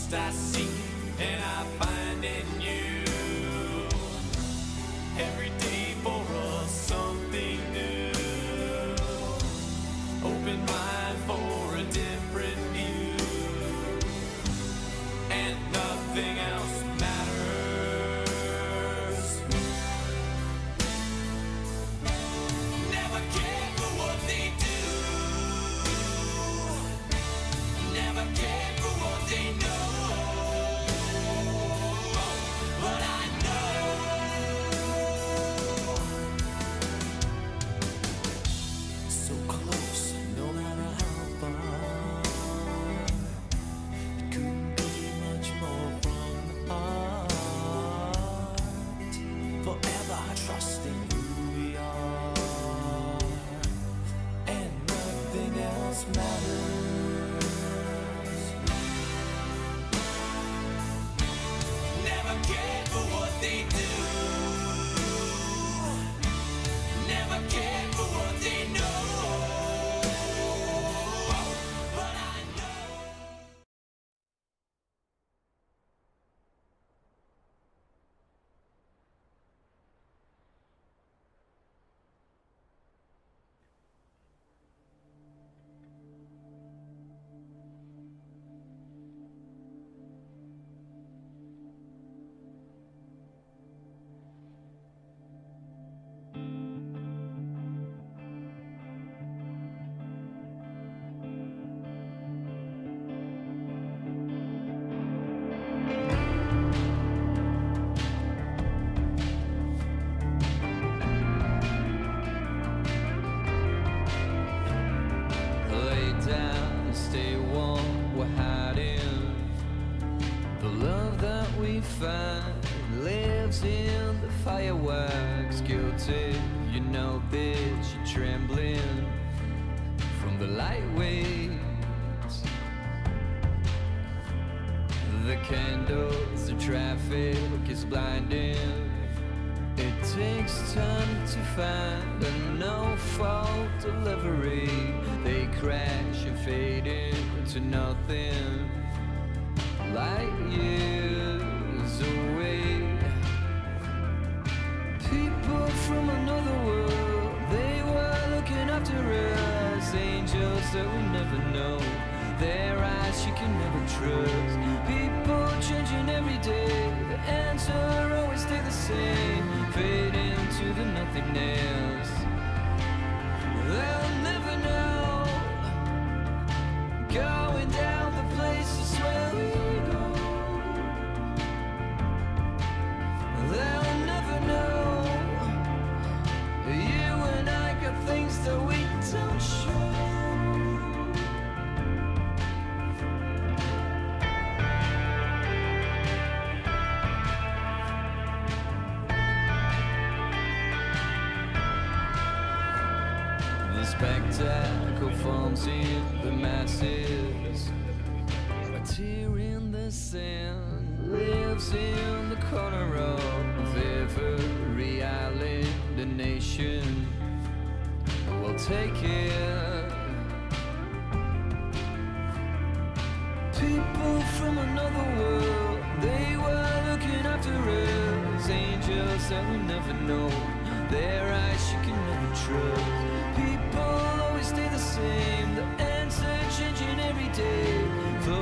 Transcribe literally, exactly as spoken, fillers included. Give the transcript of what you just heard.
lost I seek and I find in you. Every day for us something new. Open mind for a different view, and nothing else matters. Never care for what they do. Never care for what they know. But I know so close, no matter how far. It couldn't be much more from the heart. Forever trusting who we are, and nothing else matters. Never cared for what they do. Never cared for what they know. But I know. Lay down, stay warm, we're hiding. The love that we find lives in the fireworks. Guilty, you know this, you're trembling from the light waves. The candles, the traffic is blinding. It takes time to find a no-fault delivery. They crash and fade into nothing, light years away. People from another world, they were looking after us. Angels that we never know, their eyes you can never trust. People changing every day, the answer always stay the same. Fade into the nothingness. They'll never know. Going down the places where we go. They'll never know. You and I got things that we don't show. The spectacle forms in the masses. A tear in the sand lives in the corner of every island and nation. We'll take it. People from another world, they were looking after us. Angels that we never know, their eyes you can never trust. People always stay the same, the answer changing every day.